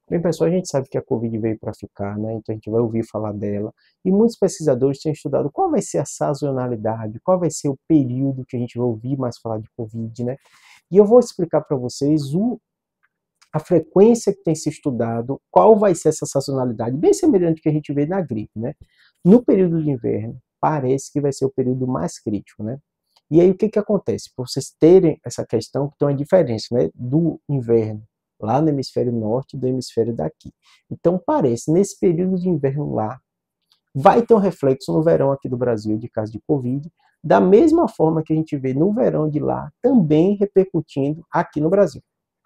Bem, pessoal, a gente sabe que a Covid veio para ficar, né? Então a gente vai ouvir falar dela. E muitos pesquisadores têm estudado qual vai ser a sazonalidade, qual vai ser o período que a gente vai ouvir mais falar de Covid, né? E eu vou explicar para vocês a frequência que tem se estudado, qual vai ser essa sazonalidade, bem semelhante ao que a gente vê na gripe, né? No período de inverno, parece que vai ser o período mais crítico, né? E aí o que que acontece? Por vocês terem essa questão, que tem uma diferença, né, do inverno lá no hemisfério norte e do hemisfério daqui. Então parece, nesse período de inverno lá, vai ter um reflexo no verão aqui do Brasil de caso de Covid, da mesma forma que a gente vê no verão de lá, também repercutindo aqui no Brasil.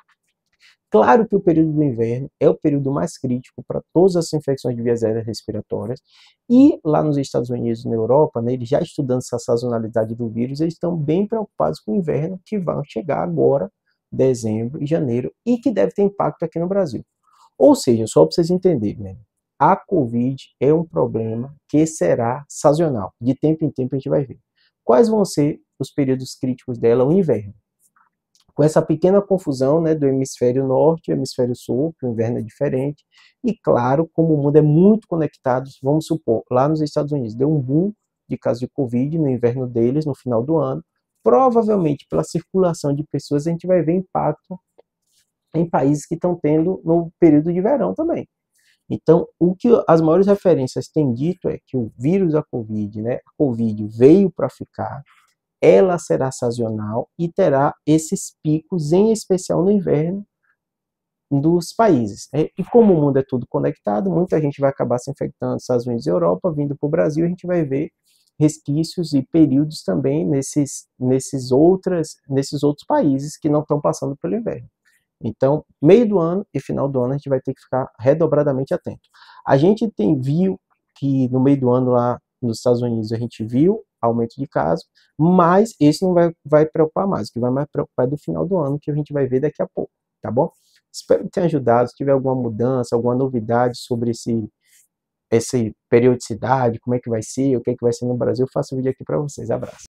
Claro que o período do inverno é o período mais crítico para todas as infecções de vias aéreas respiratórias, e lá nos Estados Unidos e na Europa, né, eles já estudando essa sazonalidade do vírus, eles estão bem preocupados com o inverno que vai chegar agora, dezembro e janeiro, e que deve ter impacto aqui no Brasil. Ou seja, só para vocês entenderem, né, a Covid é um problema que será sazonal, de tempo em tempo a gente vai ver. Quais vão ser os períodos críticos dela? O inverno, com essa pequena confusão, né, do hemisfério norte e hemisfério sul, que o inverno é diferente, e claro, como o mundo é muito conectado, vamos supor, lá nos Estados Unidos deu um boom de casos de Covid no inverno deles, no final do ano, provavelmente pela circulação de pessoas a gente vai ver impacto em países que estão tendo no período de verão também. Então, o que as maiores referências têm dito é que o vírus da Covid, né, a Covid veio para ficar, ela será sazonal e terá esses picos, em especial no inverno, dos países. E como o mundo é tudo conectado, muita gente vai acabar se infectando nos Estados Unidos e Europa, vindo para o Brasil, a gente vai ver resquícios e períodos também nesses outros países que não estão passando pelo inverno. Então, meio do ano e final do ano a gente vai ter que ficar redobradamente atento. A gente viu que no meio do ano lá nos Estados Unidos a gente viu aumento de casos, mas esse não vai preocupar mais. O que vai mais preocupar é do final do ano, que a gente vai ver daqui a pouco, tá bom? Espero que tenha ajudado. Se tiver alguma mudança, alguma novidade sobre essa periodicidade, como é que vai ser, o que é que vai ser no Brasil, eu faço um vídeo aqui para vocês. Abraço.